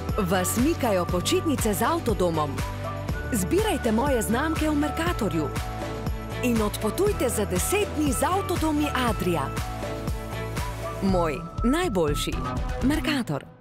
Vas mikajo počitnice z avtodomom? Zbirajte moje znamke v Mercatorju in odpotujte za 10 dni z avtodomi Adria. Moj najboljši Mercator.